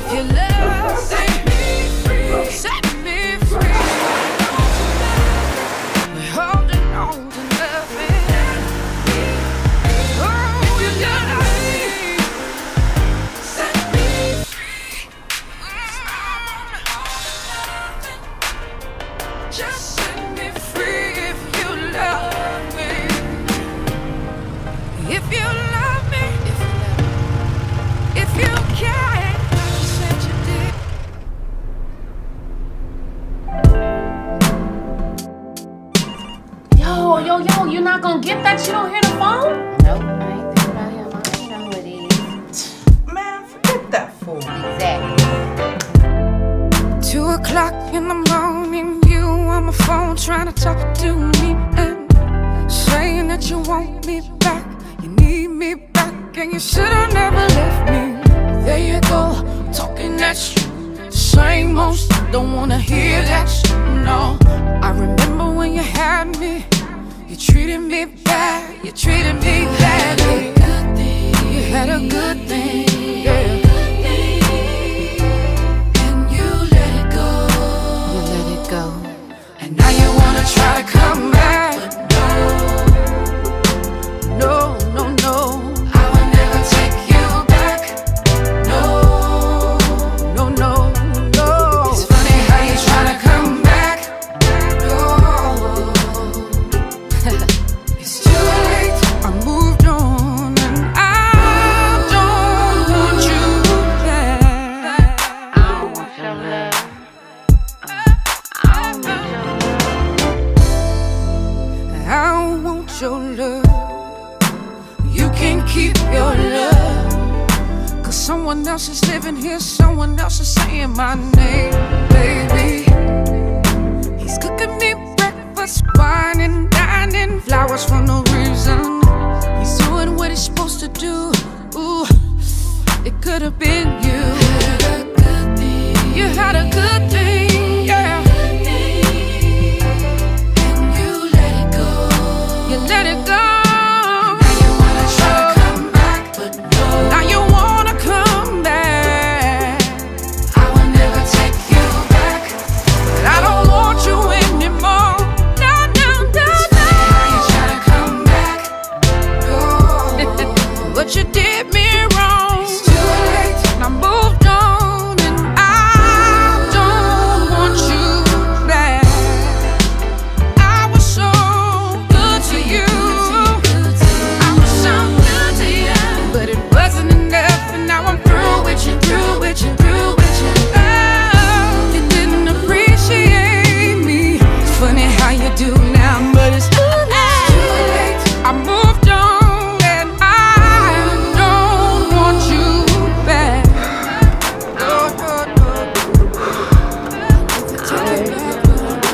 If you love, set me free. Set me free. We're holding on to nothing. Oh, if you love me, set me free. Just set me free if you love me. If you love me, if you care, like you said you did. Yo, you're not gonna get that? You don't hear the phone? Nope, I ain't thinking about him. I ain't know who it is. Man, forget that fool. Exactly. 2 o'clock in the morning, you on my phone trying to talk to me and saying that you want me back, you need me back, and you should've never left me. There you go, talking that shit, same old shit, don't wanna hear that shit, no. I remember when you had me, you treated me bad, you treated me badly. You had a good thing, yeah. And now you wanna try to come back. No, no, no, I will never take you back. No, no, no, no. It's funny how you try to come back. No, it's too late, I moved on, and I don't want you back. I don't want your love. I don't want your love. You can keep your love, 'cause someone else is living here, someone else is saying my name, baby. He's cooking me breakfast, wine and dining, flowers for no reason. He's doing what he's supposed to do. Ooh, it could have been you. You had a good thing, yeah. Let it go. Now you wanna try to come back, but no. Now you wanna come back. I will never take you back, but I don't want you anymore. No, no, no, no. Now you try to come back, no. But you did me wrong. It's too late, and I moved on, and I don't want you back. I was so good to you. I was so good to you, but it wasn't enough, and now I'm through with you, through with you, through with you. Oh, you didn't appreciate me. It's funny how you do now, but it's too late. I moved on, and I don't want you back. No, no, no. Take it back.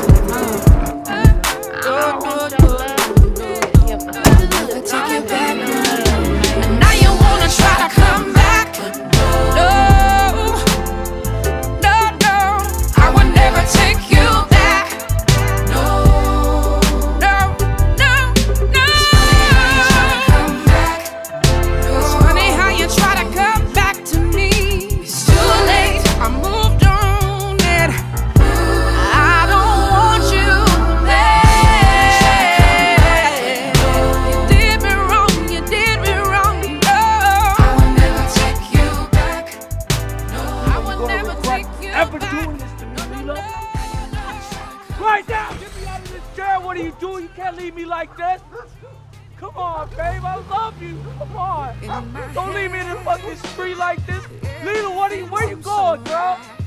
Take it back, and now you wanna try to come back. No, no, no, I would never take you back. No, no, no, no. It's funny how you try to come back to me. It's too late, I moved on, and I don't want you back. You did me wrong, you did me wrong. No, I will never take you back. No, I will never take you ever back. doing this to me, Leela. Right now, get me out of this chair. What are you doing? You can't leave me like this. Come on, babe, I love you. Come on. Don't leave me in the fucking street like this. Leela, where you going, girl?